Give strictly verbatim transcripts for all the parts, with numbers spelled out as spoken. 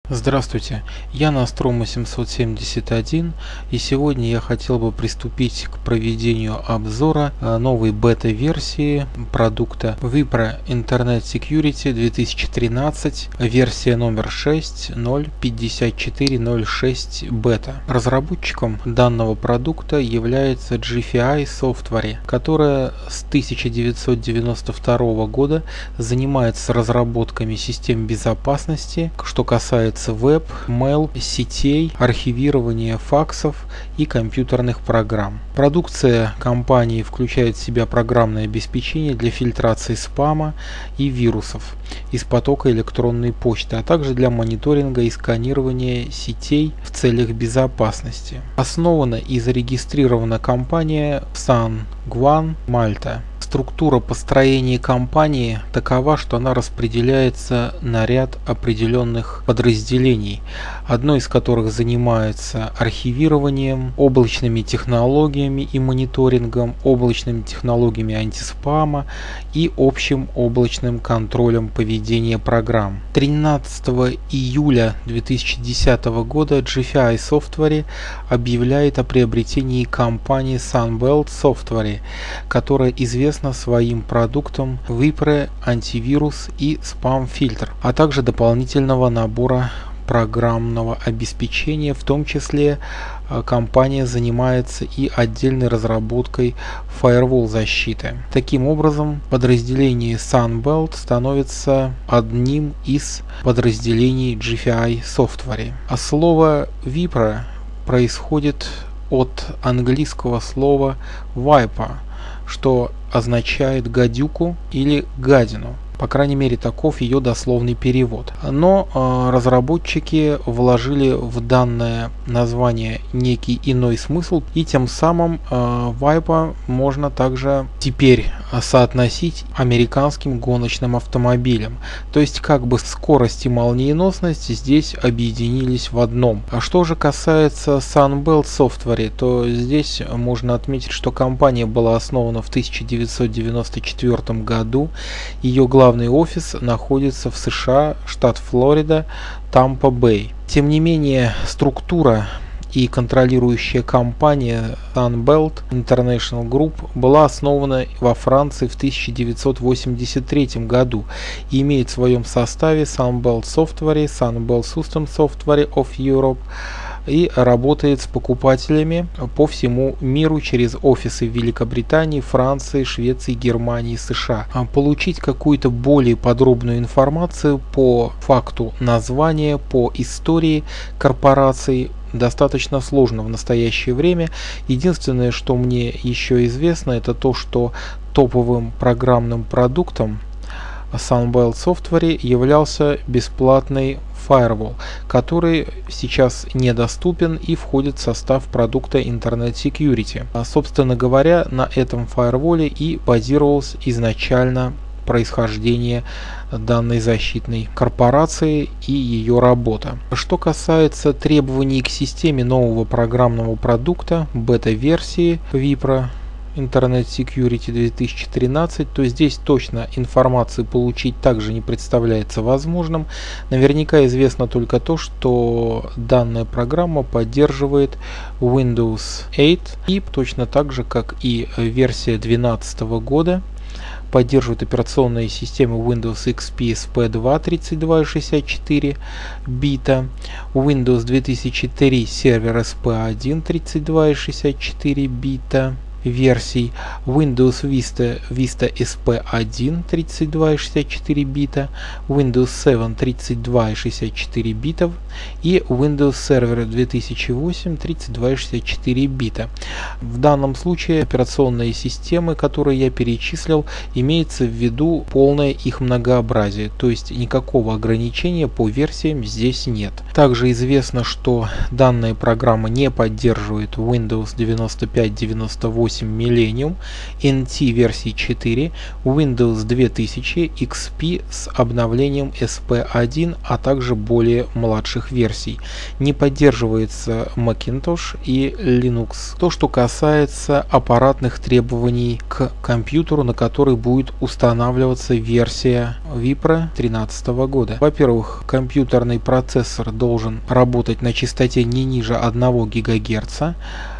Здравствуйте, я Nostromo семьсот семьдесят один, и сегодня я хотел бы приступить к проведению обзора новой бета-версии продукта Wipro Internet Security две тысячи тринадцать, версия номер шесть точка ноль пятьдесят четыре ноль шесть бета. Разработчиком данного продукта является джи эф ай Software, которая с тысяча девятьсот девяносто второго года занимается разработками систем безопасности, что касается веб, mail, сетей, архивирования факсов и компьютерных программ. Продукция компании включает в себя программное обеспечение для фильтрации спама и вирусов из потока электронной почты, а также для мониторинга и сканирования сетей в целях безопасности. Основана и зарегистрирована компания в Сан-Гуан, Мальта. Структура построения компании такова, что она распределяется на ряд определенных подразделений, одно из которых занимается архивированием, облачными технологиями и мониторингом, облачными технологиями антиспама и общим облачным контролем поведения программ. тринадцатого июля две тысячи десятого года джи эф ай Software объявляет о приобретении компании Sunbelt Software, которая известна своим продуктом Wipro антивирус и спам-фильтр, а также дополнительного набора программного обеспечения. В том числе компания занимается и отдельной разработкой firewall защиты. Таким образом, подразделение Sunbelt становится одним из подразделений джи эф ай Software. А слово Wipro происходит от английского слова wiper, что означает гадюку или гадину. По крайней мере, таков ее дословный перевод. Но э, разработчики вложили в данное название некий иной смысл, и тем самым э, Wiper можно также теперь соотносить американским гоночным автомобилям. То есть как бы скорость и молниеносность здесь объединились в одном. А что же касается Sunbelt Software, то здесь можно отметить, что компания была основана в тысяча девятьсот девяносто четвёртом году. Ее главный Главный офис находится в США, штат Флорида, Тампа-Бэй. Тем не менее, структура и контролирующая компания Sunbelt International Group была основана во Франции в тысяча девятьсот восемьдесят третьем году и имеет в своем составе Sunbelt Software, Sunbelt System Software of Europe, и работает с покупателями по всему миру через офисы в Великобритании, Франции, Швеции, Германии, США. Получить какую-то более подробную информацию по факту названия, по истории корпорации достаточно сложно в настоящее время. Единственное, что мне еще известно, это то, что топовым программным продуктом Sunbelt Software являлся бесплатный Firewall, который сейчас недоступен и входит в состав продукта Internet Security. А, собственно говоря, на этом Firewall и базировалось изначально происхождение данной защитной корпорации и ее работа. Что касается требований к системе нового программного продукта бета-версии Wipro Internet Security две тысячи тринадцать, то здесь точно информации получить также не представляется возможным. Наверняка известно только то, что данная программа поддерживает Windows восемь и точно так же, как и версия две тысячи двенадцатого года, поддерживает операционные системы Windows икс пи эс пи два тридцать два и шестьдесят четыре бита, Windows две тысячи три сервер эс пи один тридцать два и шестьдесят четыре бита, версий Windows Vista Vista эс пи один тридцать два и шестьдесят четыре бита, Windows семь тридцать два и шестьдесят четыре битов и Windows Server две тысячи восемь тридцать два и шестьдесят четыре бита. В данном случае операционные системы, которые я перечислил, имеется в виду полное их многообразие, то есть никакого ограничения по версиям здесь нет. Также известно, что данная программа не поддерживает Windows девяносто пять девяносто восемь восемь Millennium, эн ти версии четыре, Windows две тысячи, икс пи с обновлением эс пи один, а также более младших версий. Не поддерживается Macintosh и Linux. То, что касается аппаратных требований к компьютеру, на который будет устанавливаться версия Vipre две тысячи тринадцатого года. Во-первых, компьютерный процессор должен работать на частоте не ниже одного гигагерца,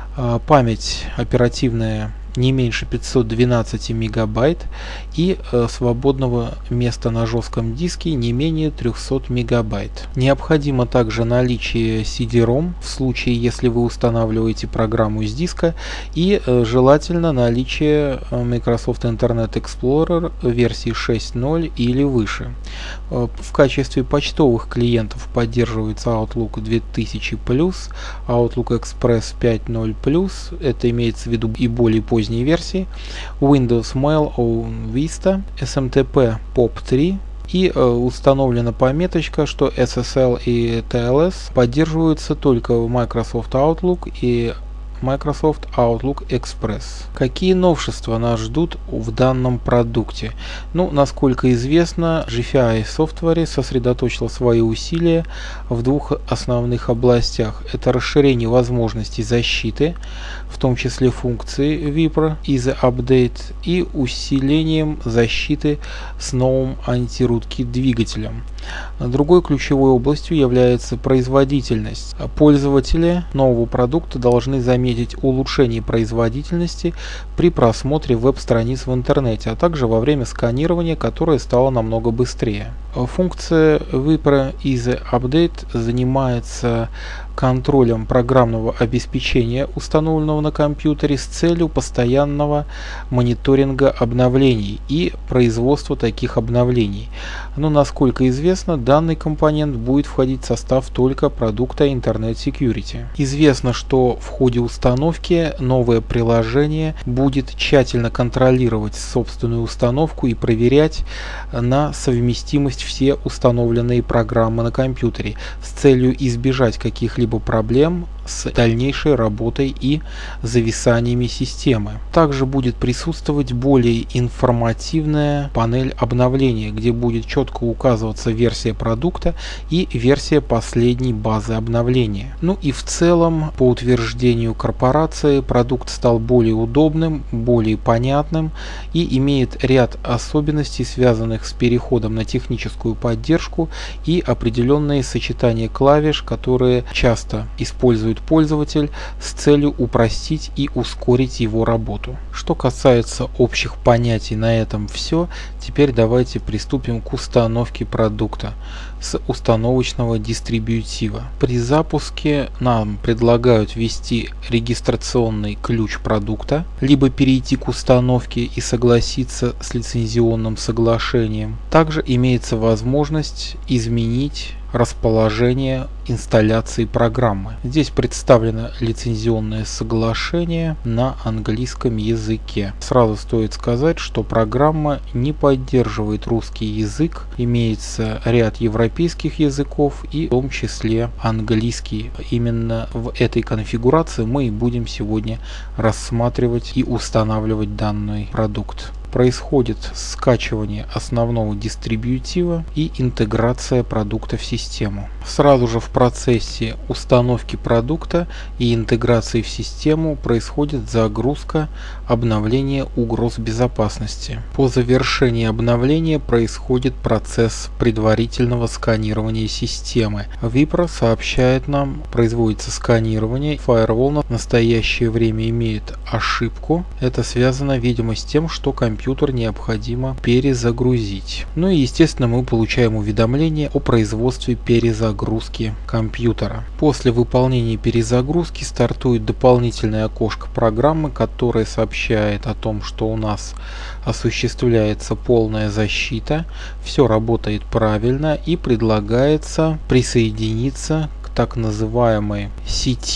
память оперативная не меньше пятьсот двенадцать мегабайт и э, свободного места на жестком диске не менее триста мегабайт. Необходимо также наличие си ди ром в случае, если вы устанавливаете программу с диска, и э, желательно наличие Microsoft Internet Explorer версии шесть ноль или выше. Э, в качестве почтовых клиентов поддерживается Outlook две тысячи плюс, Outlook Express пять ноль плюс, это имеется в виду и более поздние версии, Windows Mail о Vista, эс эм ти пи поп три, и э, установлена пометочка, что эс эс эл и ти эл эс поддерживаются только в Microsoft Outlook и Microsoft Outlook Express. Какие новшества нас ждут в данном продукте? Ну, насколько известно, джи эф ай Software сосредоточил свои усилия в двух основных областях. Это расширение возможностей защиты, в том числе функции Vipre Easy Update, и усилением защиты с новым антирутки двигателем. Другой ключевой областью является производительность. Пользователи нового продукта должны заметить улучшение производительности при просмотре веб-страниц в интернете, а также во время сканирования, которое стало намного быстрее. Функция Vipre Easy Update занимается контролем программного обеспечения, установленного на компьютере, с целью постоянного мониторинга обновлений и производства таких обновлений. Но, насколько известно, данный компонент будет входить в состав только продукта Internet Security. Известно, что в ходе установки новое приложение будет тщательно контролировать собственную установку и проверять на совместимость все установленные программы на компьютере с целью избежать каких-либо проблем с дальнейшей работой и зависаниями системы. Также будет присутствовать более информативная панель обновления, где будет четко указываться версия продукта и версия последней базы обновления. Ну и в целом, по утверждению корпорации, продукт стал более удобным, более понятным и имеет ряд особенностей, связанных с переходом на техническую поддержку и определенные сочетания клавиш, которые часто используют пользователь с целью упростить и ускорить его работу. Что касается общих понятий, на этом все. Теперь давайте приступим к установке продукта с установочного дистрибьютива. При запуске нам предлагают ввести регистрационный ключ продукта, либо перейти к установке и согласиться с лицензионным соглашением. Также имеется возможность изменить расположение инсталляции программы. Здесь представлено лицензионное соглашение на английском языке. Сразу стоит сказать, что программа не поддерживает русский язык, имеется ряд европейских языков и в том числе английский. Именно в этой конфигурации мы и будем сегодня рассматривать и устанавливать данный продукт. Происходит скачивание основного дистрибьютива и интеграция продукта в систему. Сразу же в процессе установки продукта и интеграции в систему происходит загрузка обновления угроз безопасности. По завершении обновления происходит процесс предварительного сканирования системы. Vipre сообщает нам, производится сканирование. Firewall в настоящее время имеет ошибку. Это связано, видимо, с тем, что компьютер Компьютер необходимо перезагрузить. Ну и естественно мы получаем уведомление о производстве перезагрузки компьютера. После выполнения перезагрузки стартует дополнительное окошко программы, которое сообщает о том, что у нас осуществляется полная защита, все работает правильно и предлагается присоединиться к так называемой сети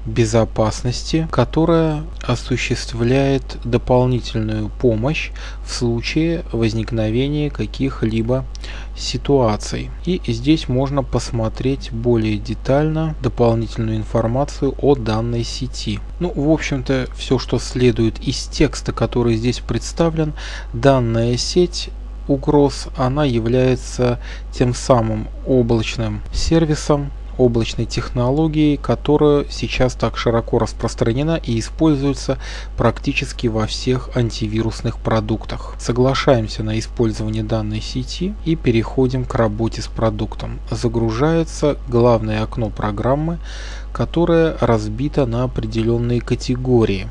безопасности, которая осуществляет дополнительную помощь в случае возникновения каких-либо ситуаций. И здесь можно посмотреть более детально дополнительную информацию о данной сети. Ну, в общем-то, все, что следует из текста, который здесь представлен, данная сеть угроз, она является тем самым облачным сервисом, облачной технологией, которая сейчас так широко распространена и используется практически во всех антивирусных продуктах. Соглашаемся на использование данной сети и переходим к работе с продуктом. Загружается главное окно программы, которое разбито на определенные категории.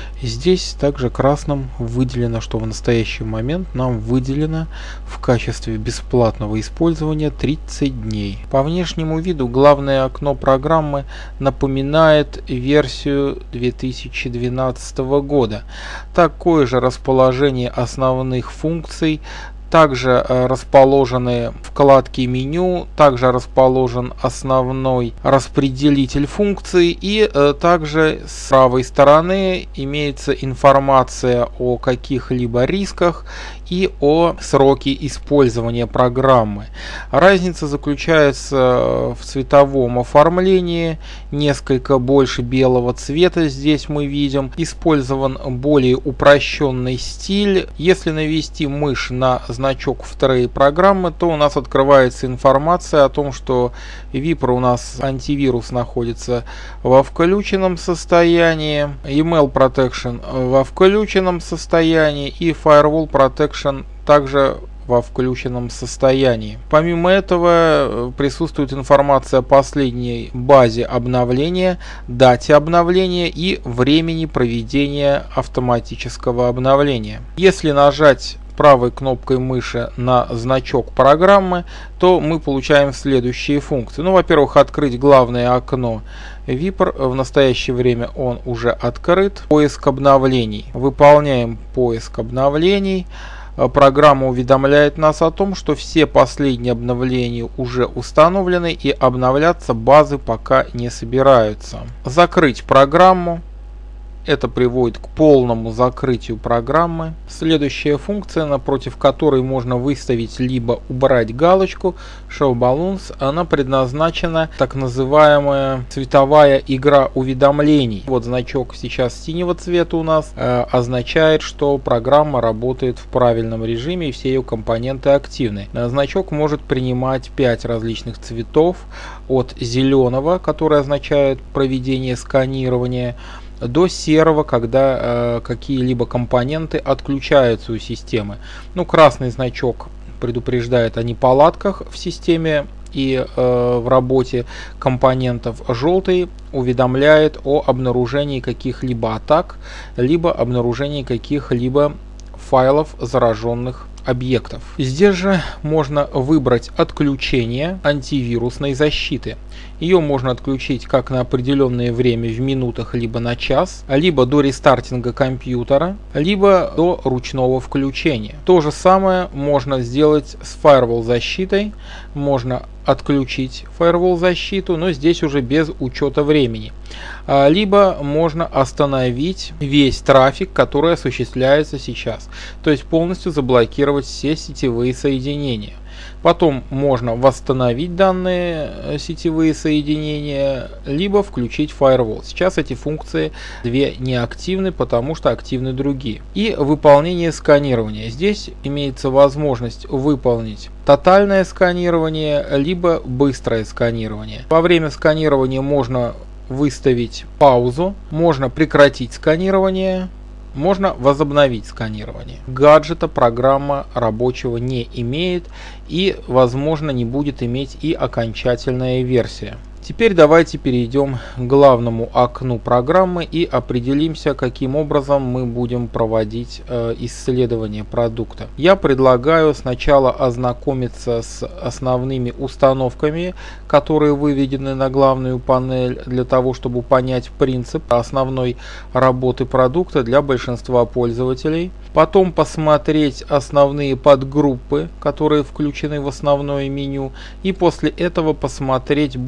Здесь также красным выделено, что в настоящий момент нам выделено в качестве бесплатного использования тридцать дней. По внешнему виду главное окно программы напоминает версию две тысячи двенадцатого года. Такое же расположение основных функций. Также расположены вкладки меню, также расположен основной распределитель функций, и также с правой стороны имеется информация о каких-либо рисках и о сроке использования программы. Разница заключается в цветовом оформлении, несколько больше белого цвета здесь мы видим, использован более упрощенный стиль. Если навести мышь на значок в трее программы, то у нас открывается информация о том, что Viper у нас антивирус находится во включенном состоянии, Email Protection во включенном состоянии и Firewall Protection также во включенном состоянии. Помимо этого присутствует информация о последней базе обновления, дате обновления и времени проведения автоматического обновления. Если нажать правой кнопкой мыши на значок программы, то мы получаем следующие функции. Ну, во-первых, открыть главное окно Viper. В настоящее время он уже открыт. Поиск обновлений. Выполняем поиск обновлений. Программа уведомляет нас о том, что все последние обновления уже установлены и обновляться базы пока не собираются. Закрыть программу. Это приводит к полному закрытию программы. Следующая функция, напротив которой можно выставить либо убрать галочку Show Balloons, она предназначена так называемая цветовая игра уведомлений. Вот значок сейчас синего цвета у нас э, означает, что программа работает в правильном режиме и все ее компоненты активны. Значок может принимать пять различных цветов, от зеленого, который означает проведение сканирования, до серого, когда э, какие-либо компоненты отключаются у системы. Ну, красный значок предупреждает о неполадках в системе и э, в работе компонентов. Желтый уведомляет о обнаружении каких-либо атак, либо обнаружении каких-либо файлов зараженных объектов. Здесь же можно выбрать отключение антивирусной защиты. Ее можно отключить как на определенное время в минутах, либо на час, либо до рестартинга компьютера, либо до ручного включения. То же самое можно сделать с Firewall защитой. Можно отключить Firewall защиту, но здесь уже без учета времени. Либо можно остановить весь трафик, который осуществляется сейчас. То есть полностью заблокировать все сетевые соединения. Потом можно восстановить данные сетевые соединения, либо включить Firewall. Сейчас эти функции две не активны, потому что активны другие. И выполнение сканирования. Здесь имеется возможность выполнить тотальное сканирование, либо быстрое сканирование. Во время сканирования можно выставить паузу, можно прекратить сканирование, можно возобновить сканирование. Гаджета программа рабочего не имеет и, возможно, не будет иметь и окончательная версия. Теперь давайте перейдем к главному окну программы и определимся, каким образом мы будем проводить э, исследование продукта. Я предлагаю сначала ознакомиться с основными установками, которые выведены на главную панель, для того, чтобы понять принцип основной работы продукта для большинства пользователей. Потом посмотреть основные подгруппы, которые включены в основное меню. И после этого посмотреть более детально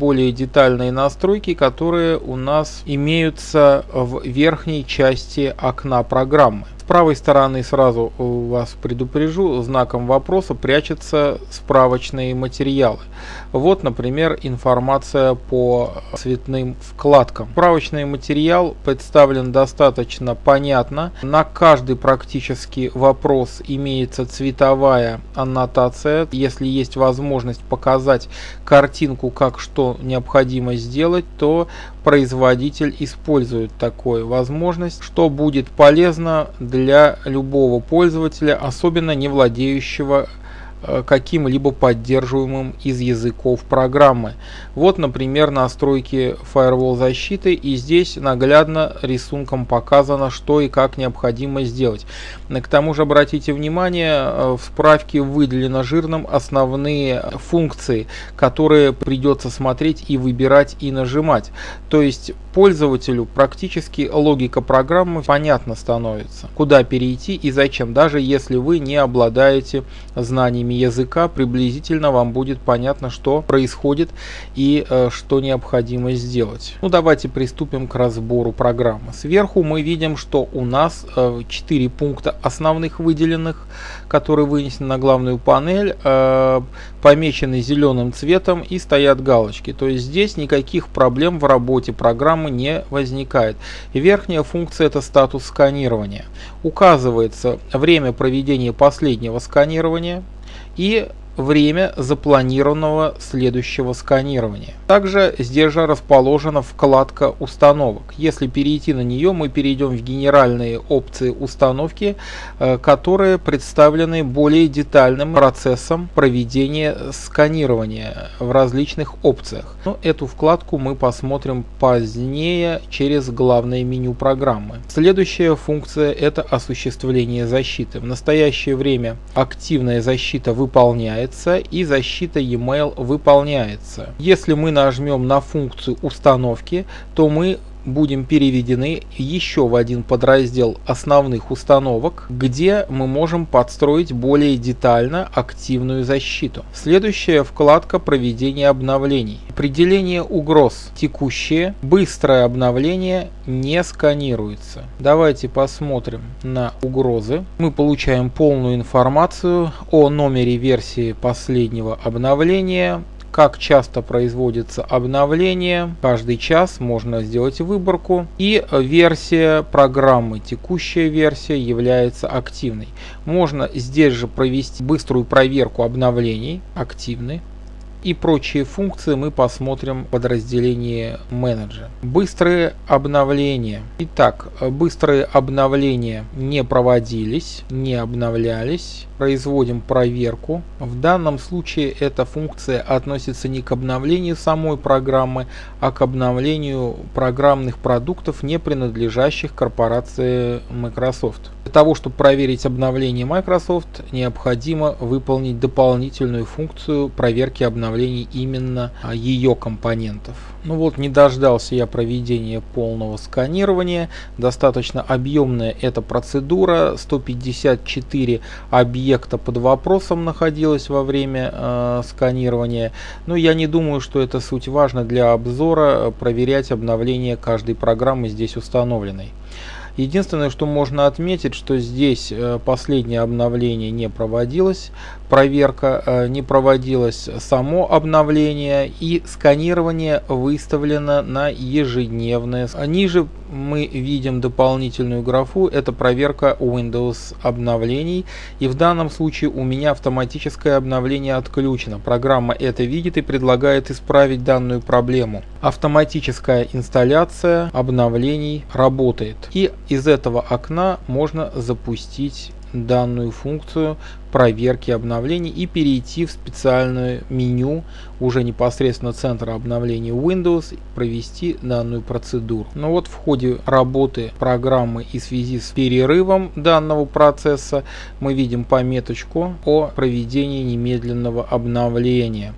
детальные настройки, которые у нас имеются в верхней части окна программы. С правой стороны, сразу вас предупрежу, знаком вопроса прячутся справочные материалы. Вот, например, информация по цветным вкладкам. Справочный материал представлен достаточно понятно. На каждый практически вопрос имеется цветовая аннотация. Если есть возможность показать картинку, как что необходимо сделать, то производитель использует такую возможность, что будет полезно для любого пользователя, особенно не владеющего каким-либо поддерживаемым из языков программы. Вот, например, настройки Firewall защиты, и здесь наглядно рисунком показано, что и как необходимо сделать. К тому же обратите внимание, в справке выделено жирным основные функции, которые придется смотреть и выбирать и нажимать. То есть пользователю практически логика программы понятна становится, куда перейти и зачем. Даже если вы не обладаете знаниями языка, приблизительно вам будет понятно, что происходит и э, что необходимо сделать. Ну, давайте приступим к разбору программы. Сверху мы видим, что у нас э, четыре пункта основных выделенных, которые вынесены на главную панель, э, помечены зеленым цветом и стоят галочки. То есть здесь никаких проблем в работе программы не возникает. И верхняя функция — это статус сканирования. Указывается время проведения последнего сканирования и время запланированного следующего сканирования. Также здесь же расположена вкладка установок. Если перейти на нее, мы перейдем в генеральные опции установки, которые представлены более детальным процессом проведения сканирования в различных опциях. Но эту вкладку мы посмотрим позднее через главное меню программы. Следующая функция — это осуществление защиты. В настоящее время активная защита выполняется и защита e-mail выполняется. Если мы нажмем на функцию установки, то мы будем переведены еще в один подраздел основных установок, где мы можем подстроить более детально активную защиту. Следующая вкладка — проведение обновлений. Определение угроз. Текущее, быстрое обновление не сканируется. Давайте посмотрим на угрозы. Мы получаем полную информацию о номере версии последнего обновления, как часто производится обновление. Каждый час можно сделать выборку. И версия программы, текущая версия, является активной. Можно здесь же провести быструю проверку обновлений, активны. И прочие функции мы посмотрим в подразделении менеджер. Быстрые обновления. Итак, быстрые обновления не проводились, не обновлялись. Производим проверку. В данном случае эта функция относится не к обновлению самой программы, а к обновлению программных продуктов, не принадлежащих корпорации Microsoft. Для того, чтобы проверить обновление Microsoft, необходимо выполнить дополнительную функцию проверки обновлений именно ее компонентов. Ну вот, не дождался я проведения полного сканирования. Достаточно объемная эта процедура. сто пятьдесят четыре объекта под вопросом находилось во время э, сканирования. Но я не думаю, что это суть важно для обзора, проверять обновление каждой программы здесь установленной. Единственное, что можно отметить, что здесь последнее обновление не проводилось, проверка не проводилось само обновление, и сканирование выставлено на ежедневное. Ниже мы видим дополнительную графу, это проверка Windows обновлений, и в данном случае у меня автоматическое обновление отключено. Программа это видит и предлагает исправить данную проблему. Автоматическая инсталляция обновлений работает, и из этого окна можно запустить данную функцию проверки обновлений и перейти в специальное меню уже непосредственно центра обновления Windows, провести данную процедуру. Но вот в ходе работы программы и в связи с перерывом данного процесса мы видим пометочку о проведении немедленного обновления.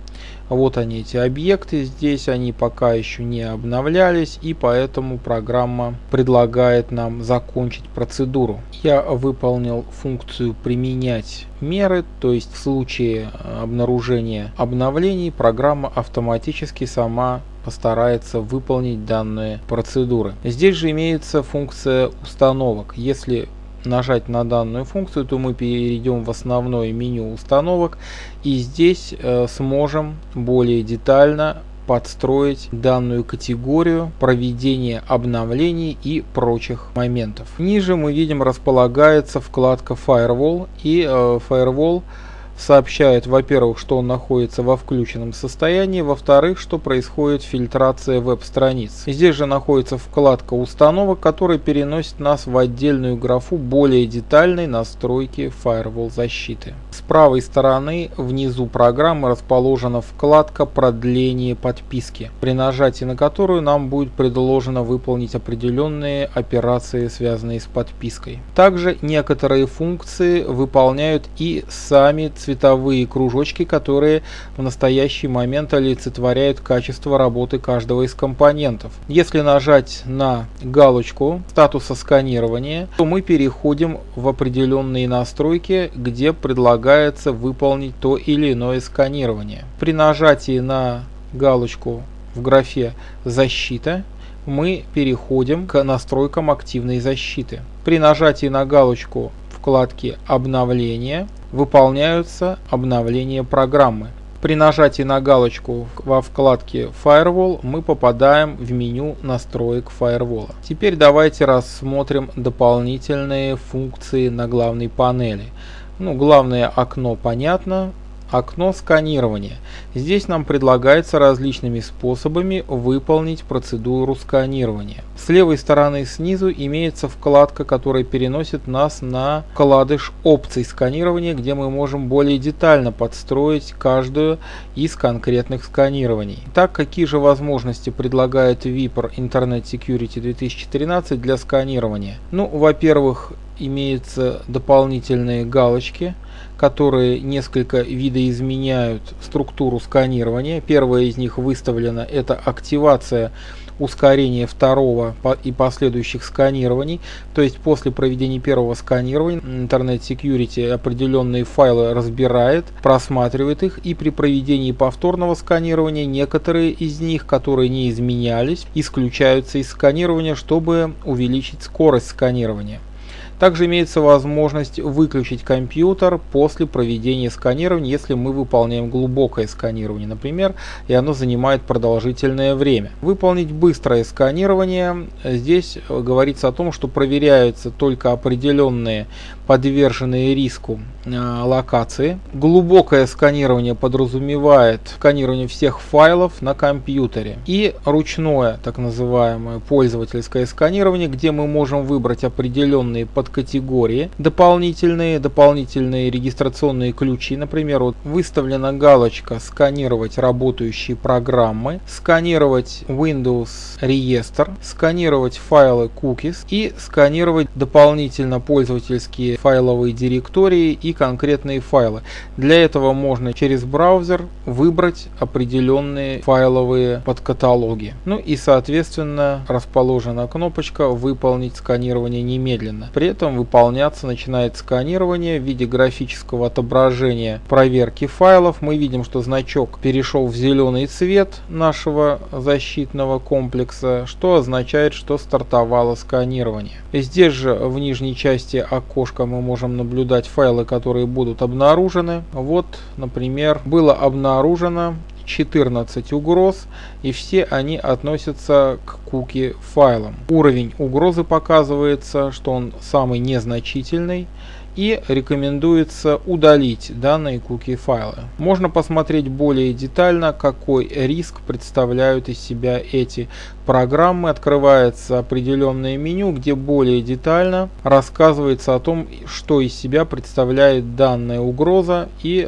Вот они, эти объекты, здесь они пока еще не обновлялись, и поэтому программа предлагает нам закончить процедуру. Я выполнил функцию «Применять меры», то есть в случае обнаружения обновлений программа автоматически сама постарается выполнить данные процедуры. Здесь же имеется функция установок. Если нажать на данную функцию, то мы перейдем в основное меню установок и здесь э, сможем более детально подстроить данную категорию проведения обновлений и прочих моментов. Ниже мы видим располагается вкладка Firewall, и э, Firewall сообщает, во-первых, что он находится во включенном состоянии, во-вторых, что происходит фильтрация веб-страниц. Здесь же находится вкладка установок, которая переносит нас в отдельную графу более детальной настройки Firewall защиты. С правой стороны внизу программы расположена вкладка продление подписки, при нажатии на которую нам будет предложено выполнить определенные операции, связанные с подпиской. Также некоторые функции выполняют и сами цветовые кружочки, которые в настоящий момент олицетворяют качество работы каждого из компонентов. Если нажать на галочку статуса сканирования, то мы переходим в определенные настройки, где предлагается выполнить то или иное сканирование. При нажатии на галочку в графе «Защита» мы переходим к настройкам активной защиты. При нажатии на галочку вкладки «Обновление» выполняются обновления программы. При нажатии на галочку во вкладке Firewall мы попадаем в меню настроек Firewall. Теперь давайте рассмотрим дополнительные функции на главной панели. Ну, главное окно понятно. Окно сканирования. Здесь нам предлагается различными способами выполнить процедуру сканирования. С левой стороны снизу имеется вкладка, которая переносит нас на вкладыш опций сканирования, где мы можем более детально подстроить каждую из конкретных сканирований. Так, какие же возможности предлагает Випр Internet Security две тысячи тринадцать для сканирования? Ну, во-первых, имеются дополнительные галочки, которые несколько видоизменяют структуру сканирования. Первая из них выставлена, это активация ускорения второго и последующих сканирований. То есть после проведения первого сканирования Internet Security определенные файлы разбирает, просматривает их, и при проведении повторного сканирования некоторые из них, которые не изменялись, исключаются из сканирования, чтобы увеличить скорость сканирования. Также имеется возможность выключить компьютер после проведения сканирования, если мы выполняем глубокое сканирование, например, и оно занимает продолжительное время. Выполнить быстрое сканирование. Здесь говорится о том, что проверяются только определенные подверженные риску локации. Глубокое сканирование подразумевает сканирование всех файлов на компьютере. И ручное, так называемое пользовательское сканирование, где мы можем выбрать определенные подкатегории, дополнительные, дополнительные регистрационные ключи. Например, вот выставлена галочка «Сканировать работающие программы», «Сканировать Windows реестр», «Сканировать файлы cookies» и «Сканировать дополнительно пользовательские файловые директории и конкретные файлы». Для этого можно через браузер выбрать определенные файловые подкаталоги. Ну и соответственно расположена кнопочка «Выполнить сканирование немедленно». При этом выполняться начинает сканирование в виде графического отображения проверки файлов. Мы видим, что значок перешел в зеленый цвет нашего защитного комплекса, что означает, что стартовало сканирование. Здесь же в нижней части окошка мы можем наблюдать файлы, которые будут обнаружены. Вот, например, было обнаружено четырнадцать угроз, и все они относятся к куки файлам. Уровень угрозы показывается, что он самый незначительный, и рекомендуется удалить данные куки файлы. Можно посмотреть более детально, какой риск представляют из себя эти программы. Открывается определенное меню, где более детально рассказывается о том, что из себя представляет данная угроза и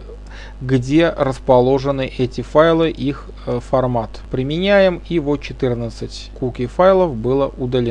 где расположены эти файлы, их э, формат. Применяем, и вот четырнадцать куки файлов было удалено.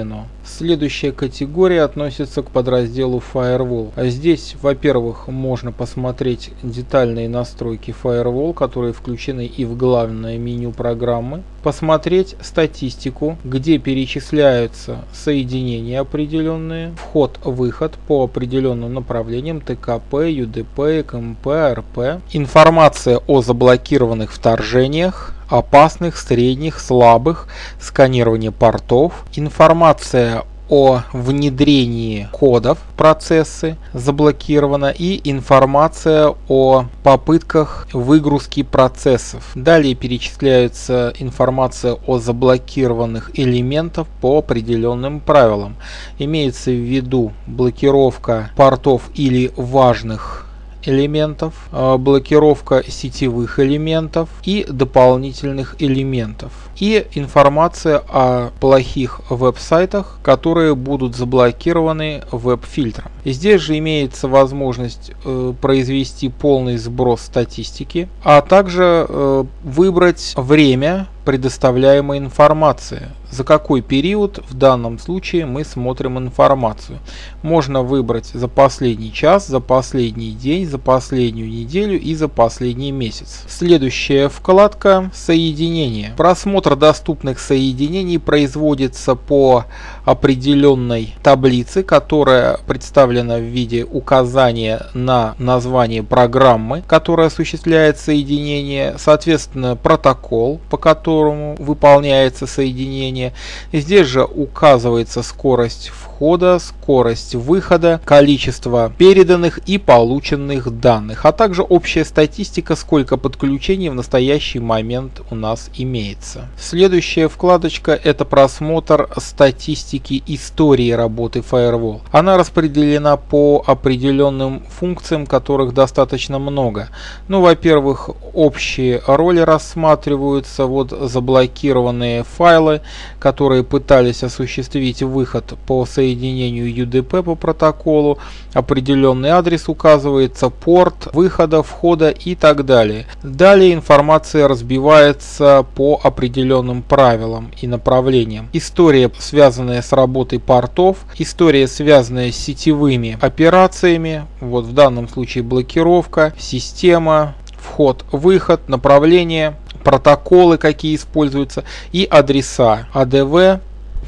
Следующая категория относится к подразделу Firewall. А здесь, во-первых, можно посмотреть детальные настройки Firewall, которые включены и в главное меню программы. Посмотреть статистику, где перечисляются соединения определенные, вход-выход по определенным направлениям тэ ка пэ, ю дэ пэ, эк эм пэ, эр пэ. Информация о заблокированных вторжениях, опасных, средних, слабых, сканирование портов, информация о внедрении кодов в процессы заблокирована и информация о попытках выгрузки процессов. Далее перечисляется информация о заблокированных элементах по определенным правилам. Имеется в виду блокировка портов или важных элементов, блокировка сетевых элементов и дополнительных элементов. И информация о плохих веб-сайтах, которые будут заблокированы веб-фильтром. И здесь же имеется возможность э, произвести полный сброс статистики, а также э, выбрать время предоставляемой информации. За какой период в данном случае мы смотрим информацию. Можно выбрать за последний час, за последний день, за последнюю неделю и за последний месяц. Следующая вкладка «Соединения». Просмотр доступных соединений производится по определенной таблице, которая представлена в виде указания на название программы, которая осуществляет соединение, соответственно протокол, по которому выполняется соединение. Здесь же указывается скорость входа, скорость выхода, количество переданных и полученных данных, а также общая статистика, сколько подключений в настоящий момент у нас имеется. Следующая вкладочка — это просмотр статистики истории работы Firewall. Она распределена по определенным функциям, которых достаточно много. Ну, во-первых, общие роли рассматриваются, вот заблокированные файлы, которые пытались осуществить выход по соединению ю дэ пэ по протоколу, определенный адрес указывается, порт выхода, входа и так далее. Далее информация разбивается по определенным правилам и направлениям. История, связанная с работой портов, история, связанная с сетевыми операциями, вот в данном случае блокировка, система, вход-выход, направление, протоколы, какие используются, и адреса а дэ вэ,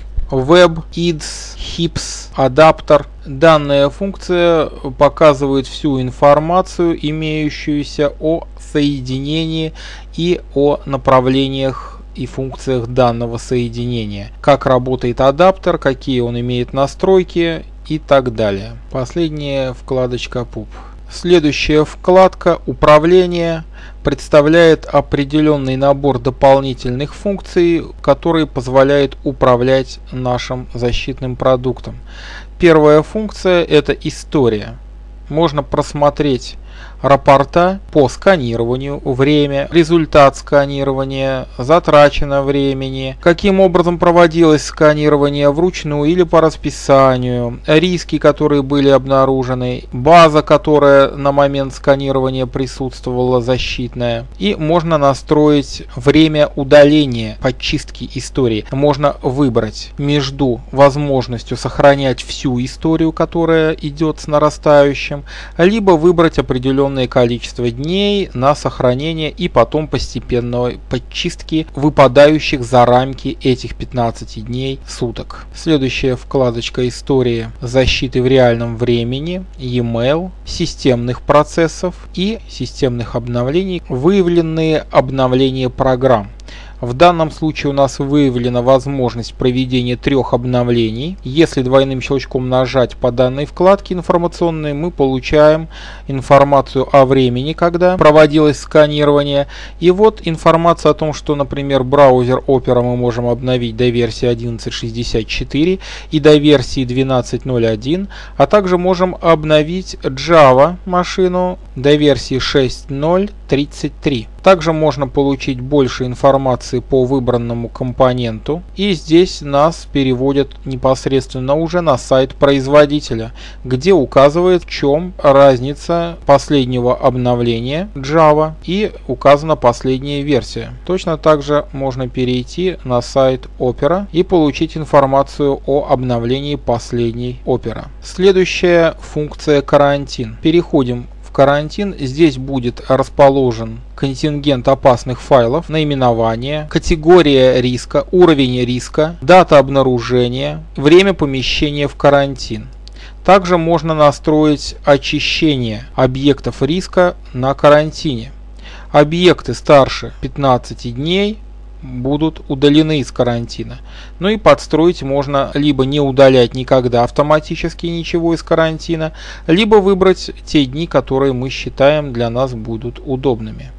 Web, ай ди эс, хипс, адаптер. Данная функция показывает всю информацию, имеющуюся о соединении и о направлениях и функциях данного соединения. Как работает адаптер, какие он имеет настройки и так далее. Последняя вкладочка пуп. Следующая вкладка «Управление» представляет определенный набор дополнительных функций, которые позволяют управлять нашим защитным продуктом. Первая функция — это история. Можно просмотреть рапорта по сканированию, время, результат сканирования, затрачено времени, каким образом проводилось сканирование вручную или по расписанию, риски, которые были обнаружены, база, которая на момент сканирования присутствовала, защитная. И можно настроить время удаления, подчистки истории. Можно выбрать между возможностью сохранять всю историю, которая идет с нарастающим, либо выбрать определенное количество дней на сохранение и потом постепенной подчистки выпадающих за рамки этих пятнадцати дней суток. Следующая вкладочка «История защиты в реальном времени», e-mail, системных процессов и системных обновлений, выявленные обновления программ. В данном случае у нас выявлена возможность проведения трех обновлений. Если двойным щелчком нажать по данной вкладке информационной, мы получаем информацию о времени, когда проводилось сканирование. И вот информация о том, что, например, браузер Opera мы можем обновить до версии одиннадцать шестьдесят четыре и до версии двенадцать ноль один, а также можем обновить Java машину до версии шесть ноль тридцать три. Также можно получить больше информации по выбранному компоненту, и здесь нас переводят непосредственно уже на сайт производителя, где указывает, в чем разница последнего обновления Java и указана последняя версия. Точно так же можно перейти на сайт Opera и получить информацию о обновлении последней Opera. Следующая функция карантин. Переходим в карантин. Здесь будет расположен контингент опасных файлов, наименование, категория риска, уровень риска, дата обнаружения, время помещения в карантин. Также можно настроить очищение объектов риска на карантине. Объекты старше пятнадцати дней будут удалены из карантина. Ну и подстроить можно либо не удалять никогда автоматически ничего из карантина, либо выбрать те дни, которые мы считаем для нас будут удобными.